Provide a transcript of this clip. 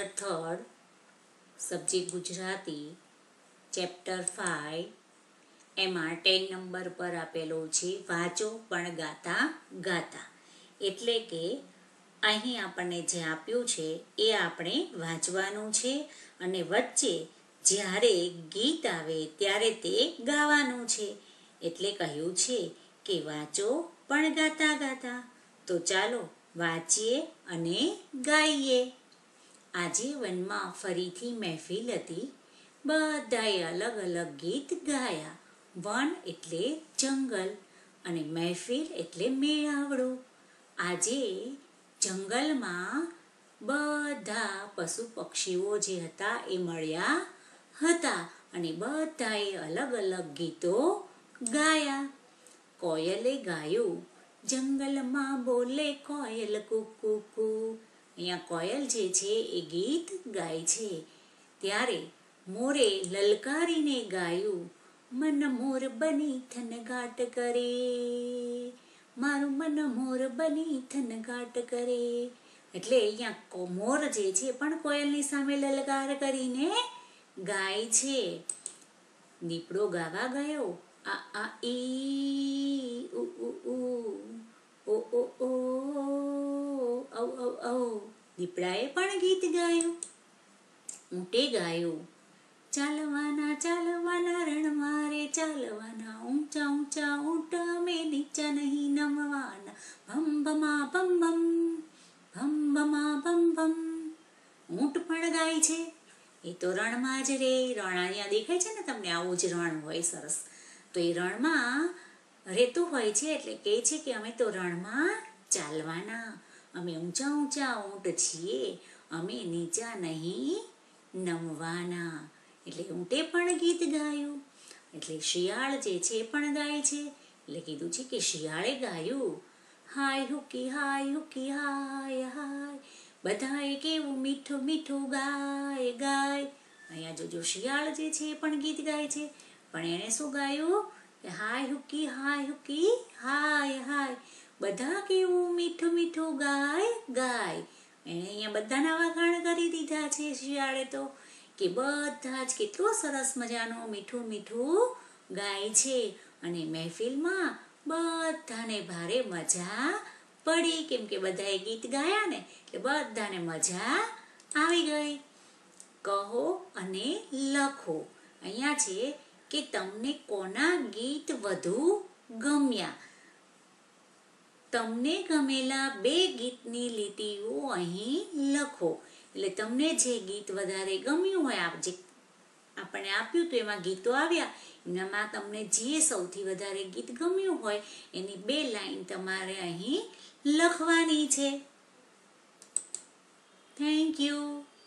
Standard 3rd subject Gujarati chapter 5 એમાં 10 number પર આપેલો છે વાંચો પણ ગાતા ગાતા. એટલે કે અહીં આપણને જે આપ્યું છે એ આપણે વાંચવાનું છે અને વચ્ચે જ્યારે ગીત આવે ત્યારે તે ગાવાનું છે. એટલે કહ્યું છે કે વાંચો પણ ગાતા ગાતા. તો ચાલો વાંચીએ અને ગાઈએ. આજે વનમાં ફરીથી મહેફિલ હતી. બધાએ અલગ અલગ ગીત ગાયા. વન એટલે જંગલ અને મહેફિલ એટલે મેળાવડો. આજે જંગલમાં બધા પશુ પક્ષીઓ જે હતા એ મળ્યા હતા અને બધાએ અલગ અલગ ગીતો ગાયા. કોયલે ગાયું, જંગલમાં બોલે કોયલ કુકુ કુ. અહીંયા કોયલ જે છે એ ગીત ગાય છે. ત્યારે મોરે લલકારીને ગાયું, મન મોર બની થનગાટ કરે, મારું મન મોર બની થનગાટ કરે. એટલે અહીંયા મોર જે છે પણ કોયલની સામે લલકાર કરીને ગાય છે. દીપડો ગાવા ગયો, આ આ ઈ ઉ ઉ ઉ ઓ ઓ ઓ ઔ ઔ ઔ. દીપડાએ પણ ગીત ગાયું. ઊંટે ગાયું, ચાલવાના ચાલવાના રણમાં રે ચાલવાના, ઊંચા ઊંચા ઊંટ અમે નીચા નહીં નમવાના, ભમ ભમા ભમ ભમ, ભમ ભમા ભમ ભમ. ઊંટ પણ ગાય છે. એ તો રણમાં જ રે. રણ અહીંયા દેખાય છે ને તમને, આવું જ રણ હોય સરસ. તો એ રણમાં રહેતું હોય છે એટલે કહે છે કે અમે તો રણમાં ચાલવાના, અમે ઊંચા ઊંચા ઊંટ છીએ, અમે નીચા નહીં નમવાના. એટલે ઊંટે પણ ગીત ગાયું. એટલે શિયાળ જે છે એ પણ ગાય છે. એટલે કીધું છે કે શિયાળે ગાયું, હાય હુકી હાય હાય, બધાએ કેવું મીઠું મીઠું ગાય ગાય. અહીંયા જોજો શિયાળ જે છે એ પણ ગીત ગાય છે. પણ એણે શું ગાયું કે હાય હુકી હાય હાય, બધા કેવું મીઠું મીઠું ગાય ગાય. એણે અહીંયા બધાના વખાણ કરી દીધા છે શિયાળે તો, કે બધા જ કેટલું સરસ મજાનું મીઠું મીઠું ગાય છે. અને મહેફિલમાં બધાને ભારે મજા પડી, કેમ કે બધાએ ગીત ગાયા ને એટલે બધાને મજા આવી ગઈ. કહો અને લખો. અહીંયા છે કે તમને કોના ગીત વધુ ગમ્યા. તમને ગમેલા 2 ગીતની લીટીઓ અહીં લખો. એટલે તમને જે ગીત વધારે ગમ્યું હોય, જે આપણને આપ્યું તો એમાં ગીતો આવ્યા, એનામાં તમને જે સૌથી વધારે ગીત ગમ્યું હોય એની 2 લાઈન તમારે અહીં લખવાની છે. Thank you.